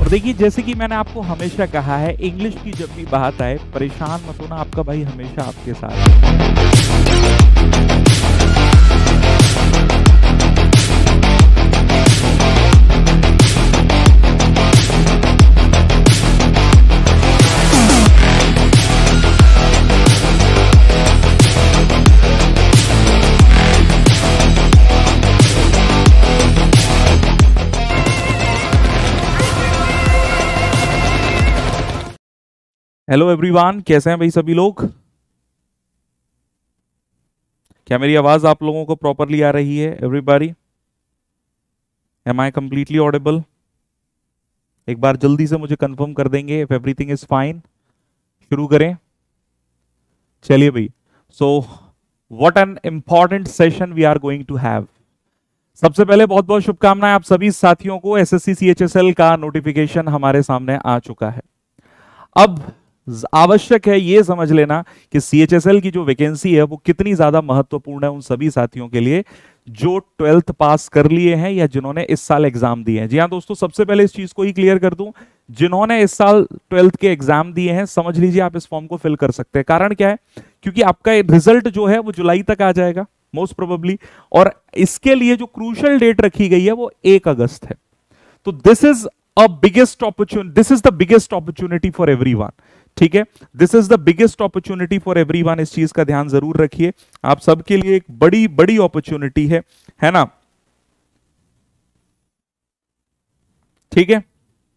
देखिए, जैसे कि मैंने आपको हमेशा कहा है, इंग्लिश की जब भी बात आए परेशान मत होना, आपका भाई हमेशा आपके साथ है। हेलो एवरीवन, कैसे हैं भाई सभी लोग? क्या मेरी आवाज आप लोगों को प्रॉपरली आ रही है? Everybody, am I completely audible? एक बार जल्दी से मुझे कंफर्म कर देंगे इफ एवरीथिंग इज फाइन। शुरू करें, चलिए भाई। So what an important session we are going to have. सबसे पहले बहुत बहुत शुभकामनाएं आप सभी साथियों को। एसएससी सीएचएसएल का नोटिफिकेशन हमारे सामने आ चुका है। अब आवश्यक है ये समझ लेना कि सीएचएसएल की जो वैकेंसी है वो कितनी ज्यादा महत्वपूर्ण है उन सभी साथियों के लिए जो 12th पास कर लिए हैं या जिन्होंने इस साल एग्जाम दिए हैं। जी हाँ दोस्तों, सबसे पहले इस चीज को ही क्लियर कर दूं, जिन्होंने इस साल 12th के एग्जाम दिए हैं, समझ लीजिए आप इस फॉर्म को फिल कर सकते हैं। कारण क्या है? क्योंकि आपका रिजल्ट जो है वो जुलाई तक आ जाएगा मोस्ट प्रोबेबली, और इसके लिए जो क्रूशियल डेट रखी गई है वो 1 अगस्त है। तो this is the biggest opportunity for everyone. ठीक है, this is the biggest opportunity for everyone. इस चीज का ध्यान जरूर रखिए, आप सबके लिए एक बड़ी बड़ी अपॉर्चुनिटी है ना? ठीक है,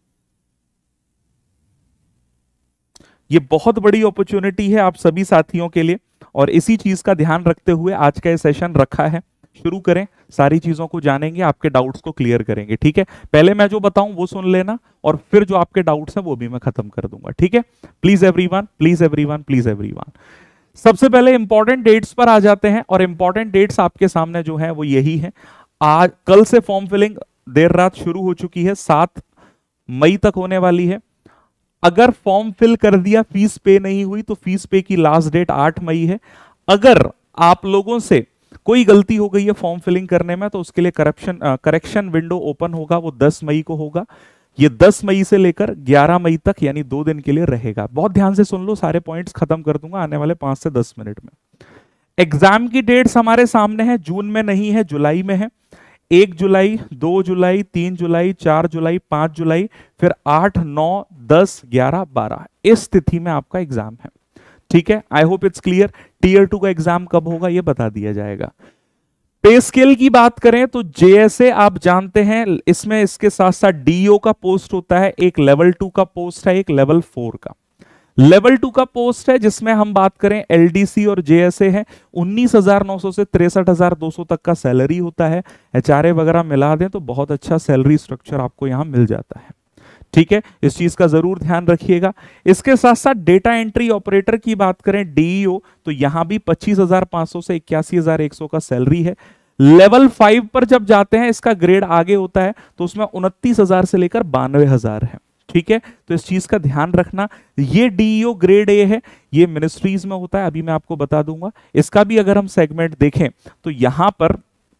ये बहुत बड़ी अपॉर्चुनिटी है आप सभी साथियों के लिए, और इसी चीज का ध्यान रखते हुए आज का ये सेशन रखा है। शुरू करें, सारी चीजों को जानेंगे, आपके डाउट्स को क्लियर करेंगे। ठीक है, पहले मैं जो बताऊं वो सुन लेना, और फिर जो आपके डाउट्स हैं वो भी मैं खत्म कर दूंगा। ठीक है, please everyone, please everyone, please everyone. सबसे पहले इंपॉर्टेंट डेट्स पर आ जाते हैं, और इंपॉर्टेंट डेट्स आपके सामने जो है वो यही है। आज कल से फॉर्म फिलिंग देर रात शुरू हो चुकी है, 7 मई तक होने वाली है। अगर फॉर्म फिल कर दिया, फीस पे नहीं हुई, तो फीस पे की लास्ट डेट 8 मई है। अगर आप लोगों से कोई गलती हो गई है फॉर्म फिलिंग करने में, तो उसके लिए करेक्शन विंडो ओपन होगा, वो 10 मई को होगा। ये 10 मई से लेकर 11 मई तक यानी 2 दिन के लिए रहेगा। बहुत ध्यान से सुन लो, सारे पॉइंट्स खत्म कर दूंगा आने वाले 5 से 10 मिनट में। एग्जाम की डेट्स हमारे सामने है, जून में नहीं है, जुलाई में है। 1 जुलाई, 2 जुलाई, 3 जुलाई, 4 जुलाई, 5 जुलाई, फिर 8, 9, 10, 11, 12 इस तिथि में आपका एग्जाम है। ठीक है, I hope it's clear. Tier 2 का एग्जाम कब होगा ये बता दिया जाएगा। पे स्केल की बात करें तो जेएसए आप जानते हैं, इसमें इसके साथ साथ डीओ का पोस्ट होता है, एक लेवल 2 का पोस्ट है, एक लेवल 4 का। लेवल 2 का पोस्ट है जिसमें हम बात करें एलडीसी और जेएसए है, 19,900 से 63,200 तक का सैलरी होता है। एचआरए वगैरह मिला दें तो बहुत अच्छा सैलरी स्ट्रक्चर आपको यहां मिल जाता है। ठीक है, इस चीज का जरूर ध्यान रखिएगा। इसके साथ साथ डेटा एंट्री ऑपरेटर की बात करें डीईओ, तो यहां भी 25,500 से 81,100 का सैलरी है। लेवल 5 पर जब जाते हैं, इसका ग्रेड आगे होता है, तो उसमें 29,000 से लेकर 92,000 है। ठीक है, तो इस चीज का ध्यान रखना। ये डीईओ ग्रेड ए है, ये मिनिस्ट्रीज में होता है, अभी मैं आपको बता दूंगा। इसका भी अगर हम सेगमेंट देखें तो यहां पर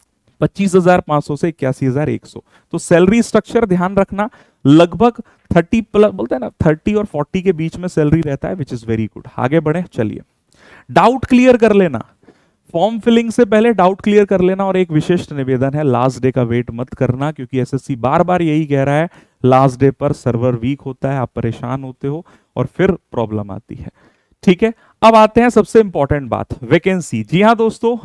25,500 से 81,100, तो सैलरी स्ट्रक्चर ध्यान रखना, लगभग 30 प्लस बोलते हैं ना, 30 और 40 के बीच में सैलरी रहता है, विच इज वेरी गुड। आगे बढ़े, चलिए डाउट क्लियर कर लेना, फॉर्म फिलिंग से पहले डाउट क्लियर कर लेना। और एक विशिष्ट निवेदन है, लास्ट डे का वेट मत करना, क्योंकि एसएससी बार बार यही कह रहा है, लास्ट डे पर सर्वर वीक होता है, आप परेशान होते हो और फिर प्रॉब्लम आती है। ठीक है, अब आते हैं सबसे इंपॉर्टेंट बात, वैकेंसी। जी हाँ दोस्तों,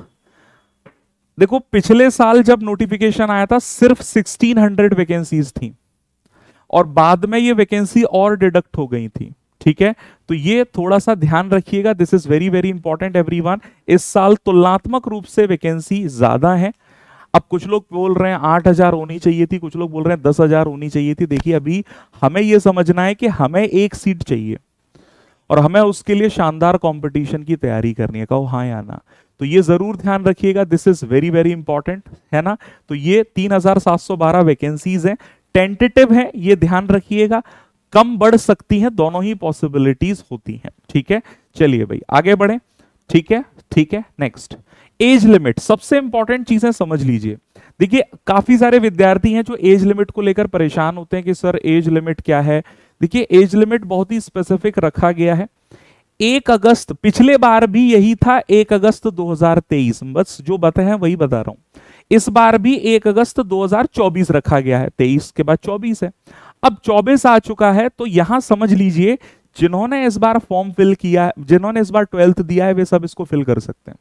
देखो पिछले साल जब नोटिफिकेशन आया था सिर्फ 1600 वैकेंसीज थी, और बाद में ये वैकेंसी और डिडक्ट हो गई थी। ठीक है, तो ये थोड़ा सा ध्यान रखिएगा, this is very very important everyone. इस साल तुलनात्मक रूप से वैकेंसी ज्यादा है। अब कुछ लोग बोल रहे हैं 8,000 होनी चाहिए थी, कुछ लोग बोल रहे हैं 10,000 होनी चाहिए थी। देखिए, अभी हमें यह समझना है कि हमें एक सीट चाहिए और हमें उसके लिए शानदार कंपटीशन की तैयारी करनी है। कहो हाँ या ना, तो ये जरूर ध्यान रखिएगा, this is very very important, है ना? तो ये 3,712 वैकेंसीज हैं, टेंटेटिव है, ये ध्यान रखिएगा, कम बढ़ सकती हैं, दोनों ही पॉसिबिलिटीज होती हैं। ठीक है, चलिए भाई आगे बढ़े। ठीक है, ठीक है, नेक्स्ट एज लिमिट, सबसे इंपॉर्टेंट चीजें समझ लीजिए। देखिए काफी सारे विद्यार्थी हैं जो एज लिमिट को लेकर परेशान होते हैं कि सर एज लिमिट क्या है। देखिए एज लिमिट बहुत ही स्पेसिफिक रखा गया है। 1 अगस्त, पिछले बार भी यही था 1 अगस्त 2023, बस जो बता है वही बता रहा हूं। इस बार भी 1 अगस्त 2024 रखा गया है, 23 के बाद 24 है। अब 24 आ चुका है, तो यहां समझ लीजिए जिन्होंने इस बार फॉर्म फिल किया है, जिन्होंने इस बार 12th दिया है, वे सब इसको फिल कर सकते हैं।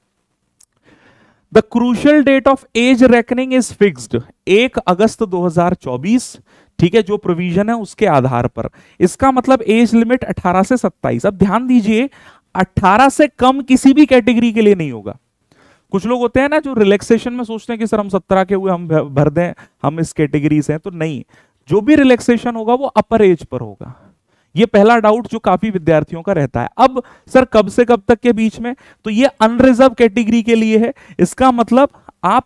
The crucial date of age reckoning is fixed 1 August 2024, ठीक है, जो प्रोविजन है उसके आधार पर। इसका मतलब एज लिमिट 18 से 27। अब ध्यान दीजिए 18 से कम किसी भी कैटेगरी के लिए नहीं होगा। कुछ लोग होते हैं ना जो रिलैक्सेशन में सोचते हैं कि सर हम 17 के हुए, हम भर दें, हम इस कैटेगरी से हैं, तो नहीं, जो भी रिलैक्सेशन होगा वो अपर एज पर होगा। ये पहला डाउट जो काफी विद्यार्थियों का रहता है। अब सर कब से कब तक के बीच में, तो ये अनरिजर्व कैटेगरी के लिए है। इसका मतलब आप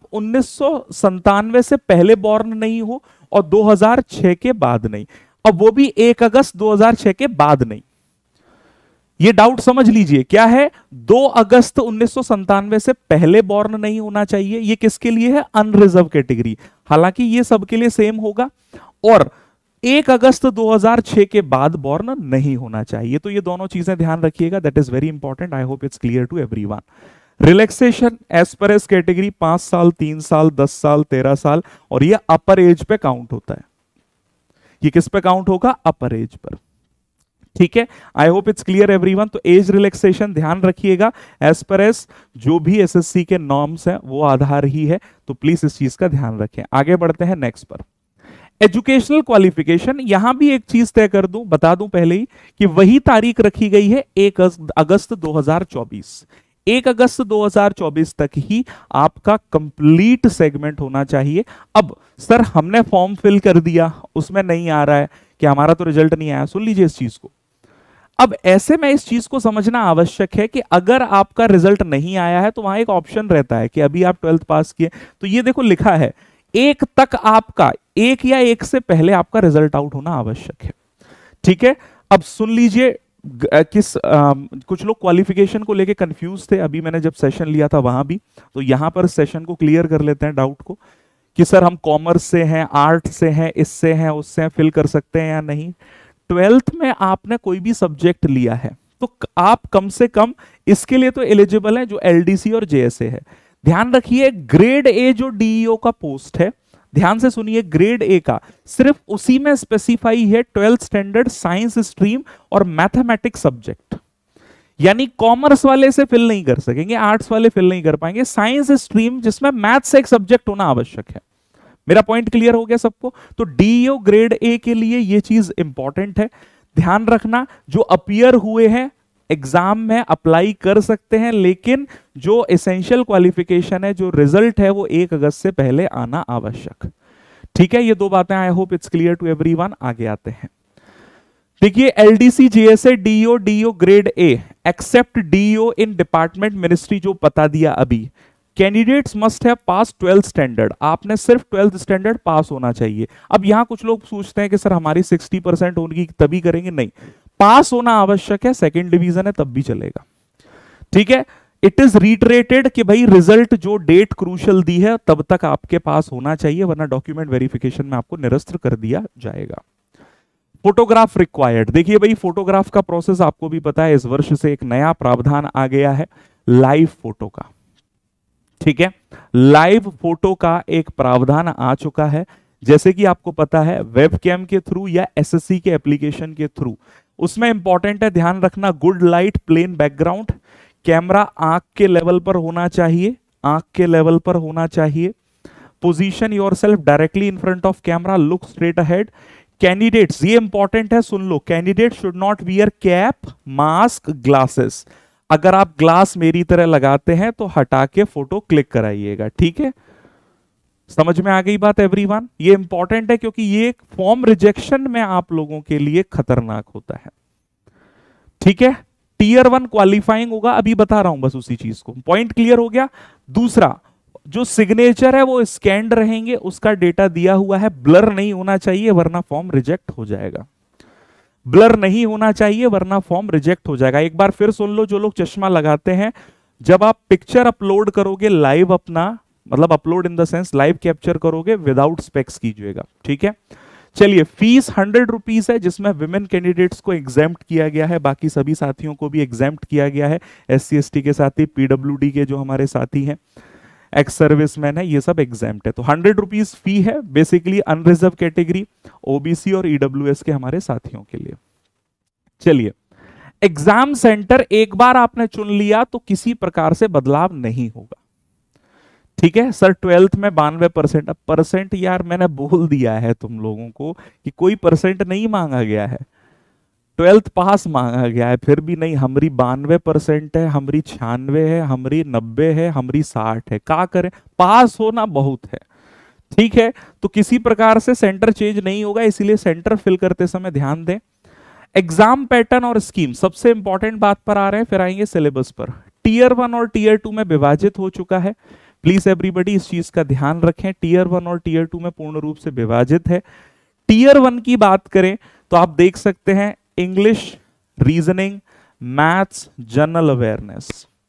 1997 से पहले बॉर्न नहीं हो और 2006 के बाद नहीं, अब वो भी 1 अगस्त 2006 के बाद नहीं। ये डाउट समझ लीजिए क्या है, 2 अगस्त 1997 से पहले बॉर्न नहीं होना चाहिए। ये किसके लिए है, अनरिजर्व कैटेगरी। हालांकि ये सबके लिए सेम होगा। और 1 अगस्त 2006 के बाद बॉर्न नहीं होना चाहिए। तो ये दोनों चीजें ध्यान रखिएगा, that is very important. I hope it's clear to everyone. Relaxation age पर एज कैटेगरी 5 साल, 3 साल, 10 साल, 13 साल, और ये अपर एज पे काउंट होता है। ये किस पे काउंट होगा, अपर एज पर, ठीक है। I hope it's clear everyone. तो एज रिलैक्सेशन ध्यान रखिएगा, एज पर एज जो भी एसएससी के नॉर्म्स हैं वो आधार ही है, तो प्लीज इस चीज का ध्यान रखें। आगे बढ़ते हैं नेक्स्ट पर। एजुकेशनल क्वालिफिकेशन, यहां भी एक चीज तय कर दूं, बता दूं पहले ही कि वही तारीख रखी गई है 1 अगस्त 2024। 1 अगस्त 2024 तक ही आपका कंप्लीट सेगमेंट होना चाहिए। अब सर हमने फॉर्म फिल कर दिया, उसमें नहीं आ रहा है कि हमारा तो रिजल्ट नहीं आया, सुन लीजिए इस चीज को। अब ऐसे में इस चीज को समझना आवश्यक है कि अगर आपका रिजल्ट नहीं आया है तो वहां एक ऑप्शन रहता है कि अभी आप 12th पास किए, तो ये देखो लिखा है 1 तक आपका, 1 या 1 से पहले आपका रिजल्ट आउट होना आवश्यक है, ठीक है। अब सुन लीजिए कुछ लोग क्वालिफिकेशन को लेके कंफ्यूज थे, अभी मैंने जब सेशन लिया था वहां भी, तो यहां पर सेशन को क्लियर कर लेते हैं डाउट को कि सर हम कॉमर्स से हैं, आर्ट से हैं, इससे हैं, उससे हैं, फिल कर सकते हैं या नहीं। 12th में आपने कोई भी सब्जेक्ट लिया है तो आप कम से कम इसके लिए तो एलिजिबल हैं जो एलडीसी और जेएसए है। ध्यान रखिए ग्रेड ए जो डीईओ का पोस्ट है, ध्यान से सुनिए, ग्रेड ए का सिर्फ उसी में स्पेसिफाई है 12th स्टैंडर्ड साइंस स्ट्रीम और मैथमेटिक्स सब्जेक्ट, यानी कॉमर्स वाले से फिल नहीं कर सकेंगे, आर्ट्स वाले फिल नहीं कर पाएंगे। साइंस स्ट्रीम जिसमें मैथ्स एक सब्जेक्ट होना आवश्यक है। मेरा पॉइंट क्लियर हो गया सबको। तो डीईओ ग्रेड ए के लिए ये चीज इंपॉर्टेंट है, ध्यान रखना। जो अपीयर हुए हैं एग्जाम में अप्लाई कर सकते हैं, लेकिन जो एसेंशियल क्वालिफिकेशन है, जो रिजल्ट है, वो 1 अगस्त से पहले आना आवश्यक, ठीक है। ये दो बातें I hope it's clear to everyone. आगे आते हैं, देखिए LDC JSA DO DO grade A except DO in department ministry जो बता दिया अभी, candidates must have pass 12th standard, आपने सिर्फ 12th स्टैंडर्ड पास होना चाहिए। अब यहां कुछ लोग सोचते हैं कि सर हमारी 60% होगी तभी करेंगे, नहीं, पास होना आवश्यक है, सेकंड डिवीजन है तब भी चलेगा, ठीक है। इट इज रिटरेटेड कि भाई रिजल्ट जो डेट क्रूशियल दी है तब तक आपके पास होना चाहिए, वरना डॉक्यूमेंट वेरिफिकेशन में आपको निरस्त कर दिया जाएगा। फोटोग्राफ रिक्वायर्ड, देखिए भाई फोटोग्राफ का प्रोसेस आपको भी पता है, इस वर्ष से एक नया प्रावधान आ गया है लाइव फोटो का, ठीक है। लाइव फोटो का एक प्रावधान आ चुका है, जैसे कि आपको पता है वेबकैम के थ्रू या एसएससी के एप्लीकेशन के थ्रू, उसमें इंपॉर्टेंट है ध्यान रखना good light, plain background, camera आंख के लेवल पर होना चाहिए, आंख के लेवल पर होना चाहिए, position yourself directly in front of camera, look straight ahead. Candidates, ये इंपॉर्टेंट है सुन लो, candidate should not wear cap, mask, glasses. अगर आप ग्लास मेरी तरह लगाते हैं तो हटा के फोटो क्लिक कराइएगा, ठीक है। समझ में आ गई बात एवरीवन? ये इंपॉर्टेंट है क्योंकि ये फॉर्म रिजेक्शन में आप लोगों के लिए खतरनाक होता है, ठीक है। टीयर 1 क्वालिफाइंग होगा, अभी बता रहा हूं बस उसी चीज को, पॉइंट क्लियर हो गया। दूसरा, जो सिग्नेचर है वो स्कैन्ड रहेंगे, उसका डेटा दिया हुआ है, ब्लर नहीं होना चाहिए वरना फॉर्म रिजेक्ट हो जाएगा, ब्लर नहीं होना चाहिए वरना फॉर्म रिजेक्ट हो जाएगा। एक बार फिर सुन लो, जो लोग चश्मा लगाते हैं, जब आप पिक्चर अपलोड करोगे लाइव, अपना मतलब upload in the sense live capture करोगे, विदाउट स्पेक्स कीजिएगा, ठीक है। चलिए, फीस 100 रुपीज है, जिसमें विमेन कैंडिडेट्स को एग्जाम्प्ट किया गया है, बाकी सभी साथियों को भी एग्जाम्प्ट किया गया है। SC/ST के साथी, PWD के जो हमारे साथी हैं, एक्स सर्विसमैन है, ये सब एग्जाम्प्ट है। तो 100 रुपीज फी है, बेसिकली अनरिजर्व कैटेगरी, OBC और EWS के हमारे साथियों के लिए। चलिए, एग्जाम सेंटर एक बार आपने चुन लिया तो किसी प्रकार से बदलाव नहीं होगा, ठीक है। सर 12th में 92%, अब परसेंट यार मैंने बोल दिया है तुम लोगों को कि कोई परसेंट नहीं मांगा गया है, 12th पास मांगा गया है, फिर भी नहीं। हमारी 92% है, हमारी 96 है, हमारी 90 है, हमारी 60 है, क्या करें, पास होना बहुत है, ठीक है। तो किसी प्रकार से सेंटर चेंज नहीं होगा, इसीलिए सेंटर फिल करते समय ध्यान दें। एग्जाम पैटर्न और स्कीम, सबसे इंपॉर्टेंट बात पर आ रहे हैं, फिर आएंगे सिलेबस पर। टीयर 1 और टीयर 2 में विभाजित हो चुका है, प्लीज एवरीबॉडी इस चीज का ध्यान रखें। टीयर 1 और टीयर 2 में पूर्ण रूप से विभाजित है। टीयर 1 की बात करें तो आप देख सकते हैं English, reasoning, maths, general awareness,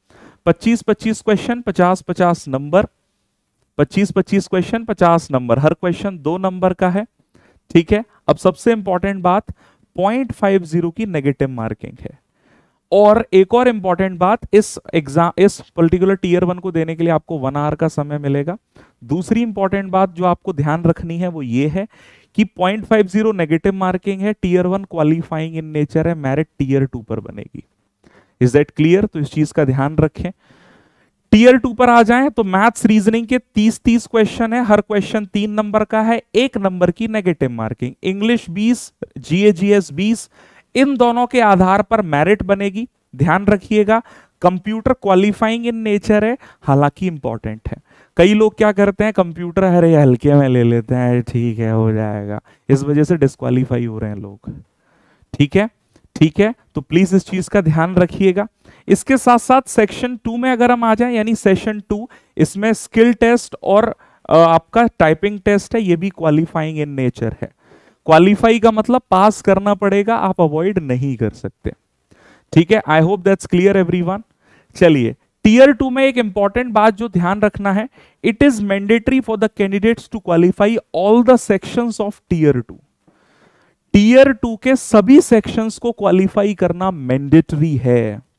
25-25 question, 50-50 number, 25-25 question, 50 number, हर क्वेश्चन 2 नंबर का है, ठीक है। अब सबसे इंपॉर्टेंट बात, 0.50 की नेगेटिव मार्किंग है। और एक और इंपॉर्टेंट बात, इस पर्टिकुलर टीयर 1 को देने के लिए आपको 1 आवर का समय मिलेगा। दूसरी इंपॉर्टेंट बात जो आपको ध्यान रखनी है वो ये है कि 0.50 नेगेटिव मार्किंग है, टीयर 1 क्वालिफाइंग इन नेचर है, मेरिट टीयर 2 पर बनेगी। Is that clear? तो इस चीज का ध्यान रखें। टीयर 2 पर आ जाएं तो मैथ्स रीजनिंग के 30-30 क्वेश्चन है, हर क्वेश्चन 3 नंबर का है, 1 नंबर की नेगेटिव मार्किंग। इंग्लिश 20, GAGS 20, इन दोनों के आधार पर मेरिट बनेगी, ध्यान रखिएगा। कंप्यूटर क्वालिफाइंग इन नेचर है, हालांकि इंपॉर्टेंट है। कई लोग क्या करते हैं, कंप्यूटर अरे हल्के में ले लेते हैं, ठीक है हो जाएगा, इस वजह से डिस्क्वालीफाई हो रहे हैं लोग, ठीक है, ठीक है। तो प्लीज इस चीज का ध्यान रखिएगा। इसके साथ साथ सेक्शन 2 में अगर हम आ जाएं, यानी सेशन 2, इसमें स्किल टेस्ट और आपका टाइपिंग टेस्ट है, ये भी क्वालिफाइंग इन नेचर है। क्वालिफाई का मतलब पास करना पड़ेगा, आप अवॉइड नहीं कर सकते, ठीक है। I hope that's clear everyone. चलिए, टीयर 2 में एक इंपॉर्टेंट बात जो ध्यान रखना है, it is mandatory for the candidates to qualify all the sections of tier 2। Tier 2 के सभी सेक्शंस को क्वालिफाई करना मैंडेटरी है।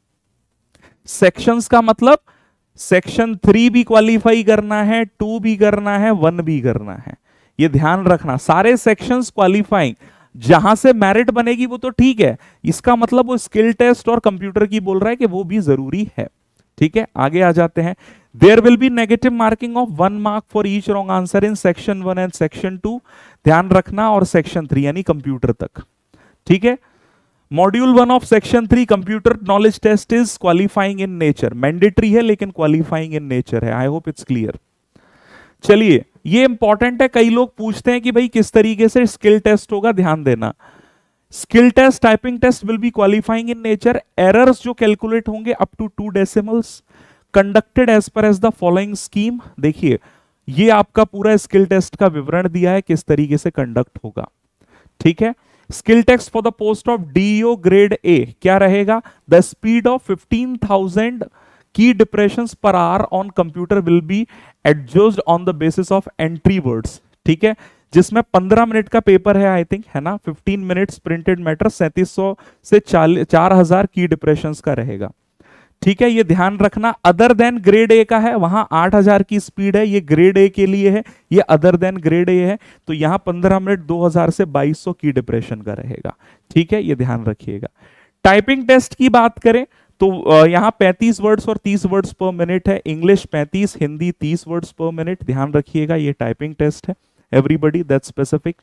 सेक्शंस का मतलब सेक्शन 3 भी क्वालिफाई करना है, 2 भी करना है, 1 भी करना है, ये ध्यान रखना। सारे सेक्शंस क्वालिफाइंग, जहां से मेरिट बनेगी वो तो ठीक है, इसका मतलब वो स्किल टेस्ट और कंप्यूटर की बोल रहा है कि वो भी जरूरी है, ठीक है। आगे आ जाते हैं। There will be negative marking of 1 mark for each wrong answer in section 1 and section 2, ध्यान रखना, और सेक्शन 3 यानी कंप्यूटर तक, ठीक है। Module 1 of section 3 computer knowledge test is qualifying in nature, mandatory है लेकिन क्वालिफाइंग इन नेचर है। I hope it's clear. चलिए, ये इंपॉर्टेंट है, कई लोग पूछते हैं कि भाई किस तरीके से स्किल टेस्ट होगा, ध्यान देना। Skill test, typing test will be qualifying in nature. Errors जो कैलकुलेट होंगे up to 2 decimals, conducted as पर एज द फॉलोइंग स्कीम। देखिए, ये आपका पूरा स्किल टेस्ट का विवरण दिया है किस तरीके से कंडक्ट होगा, ठीक है। Skill test for the post of DO grade A क्या रहेगा? द स्पीड ऑफ 15,000 की depressions per hour on computer will be adjusted on the basis of entry words, ठीक है। जिसमें 15 मिनट का पेपर है, आई थिंक, है ना, 15 मिनट्स प्रिंटेड मैटर, 3700 से 4000 की डिप्रेशंस का रहेगा, ठीक है। ये ध्यान रखना। अदर देन ग्रेड A का है, वहां 8000 की स्पीड है, ये ग्रेड A के लिए है, ये अदर देन ग्रेड A है, तो यहां 15 मिनट 2000 से 2200 की डिप्रेशन का रहेगा, ठीक है, ये ध्यान रखिएगा। टाइपिंग टेस्ट की बात करें तो यहां 35 वर्ड्स और 30 वर्ड्स पर मिनट है, English 35, Hindi 30 words per minute, ध्यान रखिएगा, ये टाइपिंग टेस्ट है। Everybody that's specific.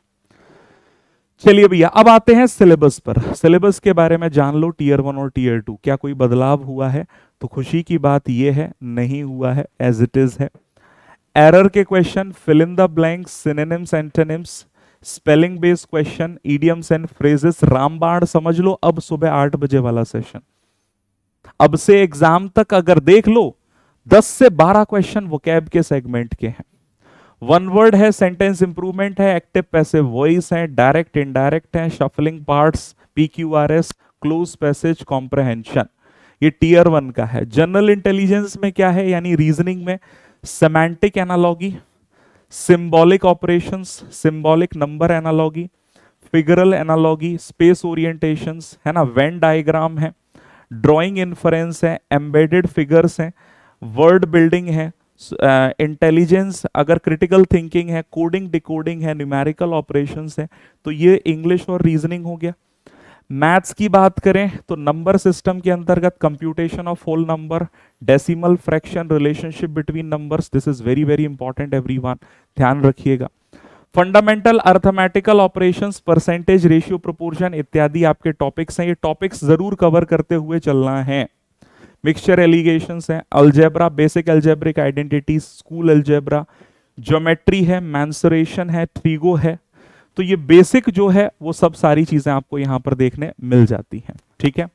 चलिए भैया, अब आते हैं सिलेबस पर। सिलेबस के बारे में जान लो, टीयर 1 और टीयर 2 क्या कोई बदलाव हुआ है? तो खुशी की बात यह है, नहीं हुआ है, एज इट इज है। एरर के question, fill in the blanks, synonyms, antonyms, spelling based question, idioms and phrases, रामबाण समझ लो। अब सुबह 8 बजे वाला सेशन, अब से एग्जाम तक अगर देख लो 10 से 12 क्वेश्चन वोकैब के सेगमेंट के हैं। 1 वर्ड है, सेंटेंस इंप्रूवमेंट है, एक्टिव पैसिव वॉइस है, डायरेक्ट इनडायरेक्ट है, shuffling parts, PQRS, cloze passage, comprehension, ये टीयर 1 का है। जनरल इंटेलिजेंस में क्या है, यानी रीजनिंग में semantic analogy, symbolic operations, symbolic number analogy, figural analogy, space orientations है ना, वेन डायग्राम है, ड्राइंग इन्फरेंस है, एम्बेडेड फिगर्स हैं, वर्ड बिल्डिंग है, इंटेलिजेंस अगर क्रिटिकल थिंकिंग है, कोडिंग डिकोडिंग है, न्यूमेरिकल ऑपरेशंस है। तो ये इंग्लिश और रीजनिंग हो गया। मैथ्स की बात करें तो नंबर सिस्टम के अंतर्गत computation of whole number, decimal, fraction, relationship between numbers, this is very very important everyone, ध्यान रखिएगा। Fundamental arithmetical operations, percentage, ratio, proportion इत्यादि आपके टॉपिक्स हैं। ये टॉपिक्स जरूर कवर करते हुए चलना है। मिक्सचर एलिगेशंस हैं, algebra, basic algebraic identity, school algebra, geometry है, मैंसुरेशन है, ट्रिगो है। तो ये बेसिक जो है वो सब सारी चीजें आपको यहां पर देखने मिल जाती हैं। ठीक है।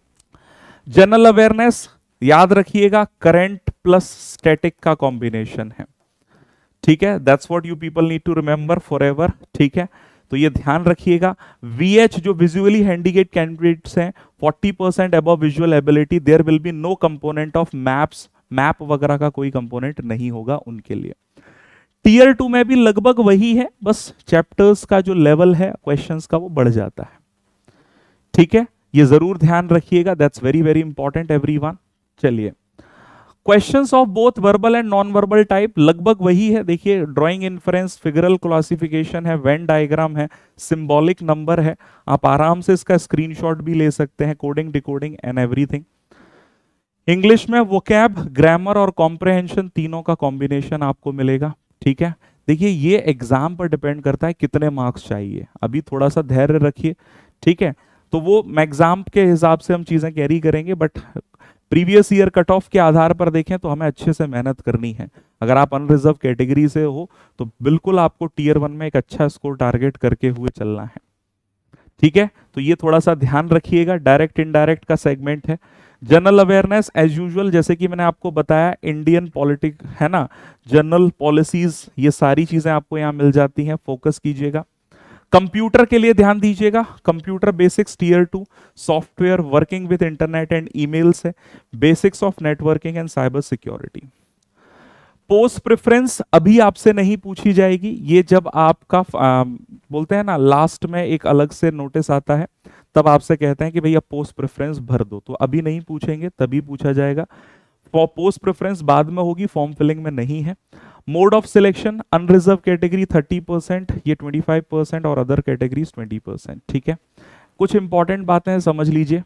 जनरल अवेयरनेस याद रखिएगा, करंट प्लस स्टैटिक का कॉम्बिनेशन है। ठीक है, that's what you people need to remember forever. ठीक है, तो ये ध्यान रखिएगा। वीएच जो विजुअली हैंडीकेप कैंडिडेट्स हैं, 40% above visual ability, there will be no component of maps, map वगैरह का कोई कंपोनेंट नहीं होगा उनके लिए। टीयर 2 में भी लगभग वही है, बस चैप्टर्स का जो लेवल है क्वेश्चंस का वो बढ़ जाता है। ठीक है, ये जरूर ध्यान रखिएगा, that's very very important everyone. चलिए, questions of both verbal and non verbal type लगभग वही है। देखिए, ड्राइंग इन्फरेंस, फिगरल क्लासिफिकेशन है, वेन डायग्राम है, सिंबॉलिक नंबर है। आप आराम से इसका स्क्रीनशॉट भी ले सकते हैं, coding decoding and everything. English में वोकैब, ग्रामर और कॉम्प्रहेंशन तीनों का कॉम्बिनेशन आपको मिलेगा। ठीक है, देखिए ये एग्जाम पर डिपेंड करता है कितने मार्क्स चाहिए, अभी थोड़ा सा धैर्य रखिए। ठीक है, तो वो एग्जाम के हिसाब से हम चीजें कैरी करेंगे, but previous year cut off के आधार पर देखें तो हमें अच्छे से मेहनत करनी है। अगर आप अनरिजर्व कैटेगरी से हो तो बिल्कुल आपको टीयर 1 में एक अच्छा स्कोर टारगेट करके हुए चलना है। ठीक है, तो ये थोड़ा सा ध्यान रखिएगा। डायरेक्ट इनडायरेक्ट का सेगमेंट है। जनरल अवेयरनेस एज यूजुअल, जैसे कि मैंने आपको बताया, इंडियन पॉलिटिक है ना, जनरल पॉलिसीज, ये सारी चीजें आपको यहाँ मिल जाती हैं, फोकस कीजिएगा। कंप्यूटर के लिए ध्यान दीजिएगा, computer basics tier 2, software, working with internet and emails है, basics of networking and cyber security. Post preference अभी आपसे नहीं पूछी जाएगी, ये जब आपका बोलते हैं ना लास्ट में एक अलग से नोटिस आता है, तब आपसे कहते हैं कि भैया पोस्ट प्रेफरेंस भर दो, तो अभी नहीं पूछेंगे, तभी पूछा जाएगा। पोस्ट प्रेफरेंस बाद में होगी, फॉर्म फिलिंग में नहीं है। Mode of selection, unreserved category 30%, ये 25% और अदर कैटेगरीज 20%। ठीक है, कुछ इंपॉर्टेंट बातें समझ लीजिए।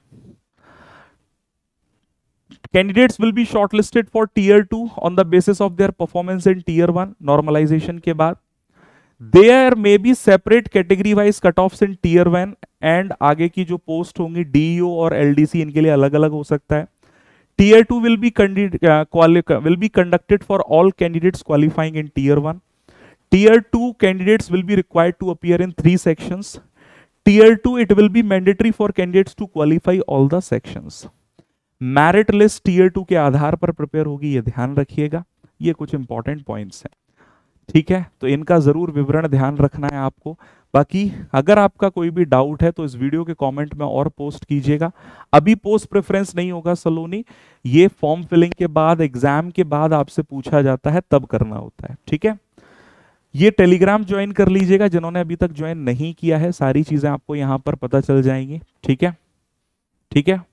Candidates will be shortlisted for tier 2 on the basis of their performance in tier 1 normalization के बाद। There may be separate category wise cut offs in tier 1 and आगे की जो पोस्ट होंगी डीईओ और एलडीसी, इनके लिए अलग अलग हो सकता है। Tier 2 will be conducted for all candidates qualifying in Tier 1. Tier 2 candidates will be required to appear in 3 sections. Tier 2 it will be mandatory for candidates to qualify all the sections. Merit list Tier 2 के आधार पर prepare होगी, ये ध्यान रखिएगा। ये कुछ important points हैं। ठीक है, तो इनका जरूर विवरण ध्यान रखना है आपको। बाकी अगर आपका कोई भी डाउट है तो इस वीडियो के कमेंट में और पोस्ट कीजिएगा। अभी पोस्ट प्रेफरेंस नहीं होगा सलोनी, ये फॉर्म फिलिंग के बाद, एग्जाम के बाद आपसे पूछा जाता है, तब करना होता है। ठीक है, ये टेलीग्राम ज्वाइन कर लीजिएगा जिन्होंने अभी तक ज्वाइन नहीं किया है, सारी चीजें आपको यहां पर पता चल जाएंगी। ठीक है, ठीक है,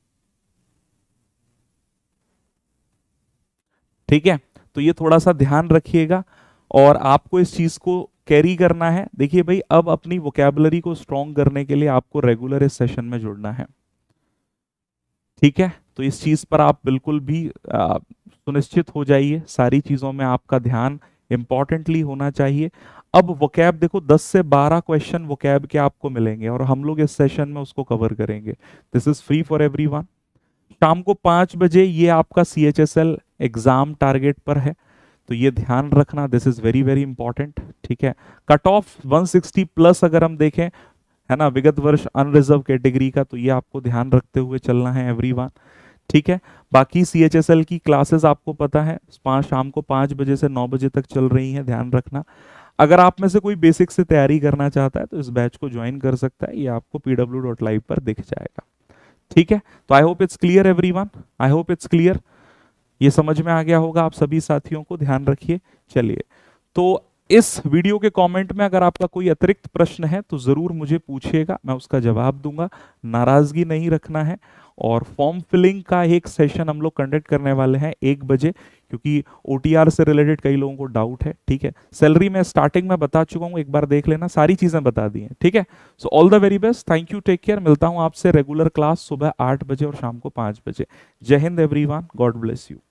ठीक है, तो ये थोड़ा सा ध्यान रखिएगा और आपको इस चीज को कैरी करना है। देखिए भाई, अब अपनी वोकैबुलरी को स्ट्रॉन्ग करने के लिए आपको रेगुलर इस सेशन में जुड़ना है। ठीक है, तो इस चीज पर आप बिल्कुल भी सुनिश्चित हो जाइए, सारी चीजों में आपका ध्यान इंपॉर्टेंटली होना चाहिए। अब वोकैब देखो, 10 से 12 क्वेश्चन वोकैब के आपको मिलेंगे और हम लोग इस सेशन में उसको कवर करेंगे। This is free for everyone. शाम को 5 बजे ये आपका CHSL एग्जाम टारगेट पर है, तो ये ध्यान रखना, this is very very important. ठीक है, कट ऑफ 160 प्लस अगर हम देखें, है ना, विगत वर्ष अनरिजर्व कैटेगरी का, तो ये आपको ध्यान रखते हुए चलना है एवरीवन। ठीक है, बाकी CHSL की क्लासेस आपको पता है शाम को 5 बजे से 9 बजे तक चल रही हैं, ध्यान रखना। अगर आप में से कोई बेसिक से तैयारी करना चाहता है तो इस बैच को ज्वाइन कर सकता है, ये आपको pw.live पर दिख जाएगा। ठीक है, तो I hope it's clear everyone, I hope it's clear, ये समझ में आ गया होगा आप सभी साथियों को, ध्यान रखिए। चलिए, तो इस वीडियो के कमेंट में अगर आपका कोई अतिरिक्त प्रश्न है तो जरूर मुझे पूछिएगा, मैं उसका जवाब दूंगा, नाराजगी नहीं रखना है। और फॉर्म फिलिंग का एक सेशन हम लोग कंडक्ट करने वाले हैं 1 बजे, क्योंकि ओटीआर से रिलेटेड कई लोगों को डाउट है। ठीक है, सैलरी में स्टार्टिंग में बता चुका हूं, एक बार देख लेना, सारी चीजें बता दी हैं। ठीक है, so all the very best, thank you, take care, मिलता हूं आपसे रेगुलर क्लास सुबह 8 बजे और शाम को 5 बजे। Jai Hind everyone, God bless you.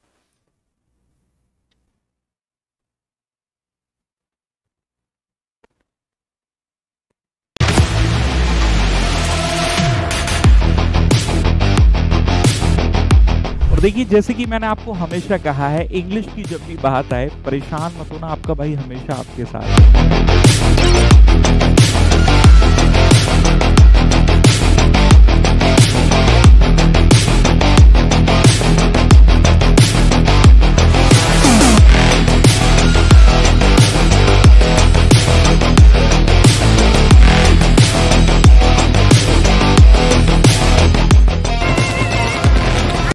देखिए, जैसे कि मैंने आपको हमेशा कहा है, इंग्लिश की जब भी बात आए परेशान मत होना, आपका भाई हमेशा आपके साथ है।